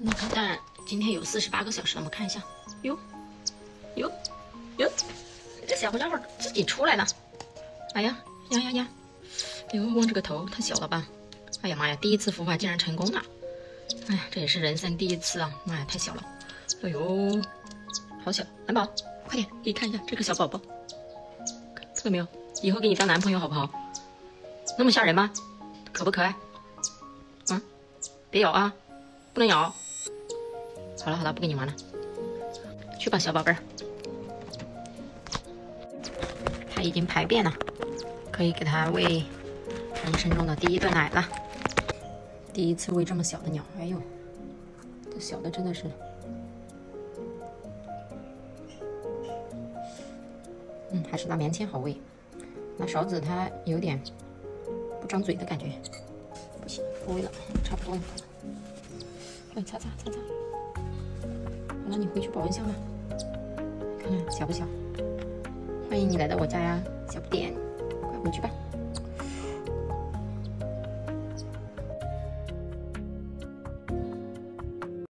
那看蛋今天有48个小时了，我们看一下。哟，这小家伙自己出来了。哎呀，呀！哎呦，望这个头太小了吧？哎呀妈呀，第一次孵化竟然成功了！哎呀，这也是人生第一次啊！妈呀，太小了！哎呦，好小！蓝宝，快点给你看一下这个小宝宝，看到没有？以后给你当男朋友好不好？那么吓人吗？可不可爱？啊，别咬啊，不能咬。好了，不跟你玩了，去吧，小宝贝儿。他已经排便了，可以给他喂人生中的第一顿奶了。第一次喂这么小的鸟，哎呦，这小的真的是，还是拿棉签好喂，拿勺子它有点不张嘴的感觉，不行，不喂了，差不多了。快擦。好了，你回去保温箱吧，看看小不小？欢迎你来到我家呀，小不点，快回去吧。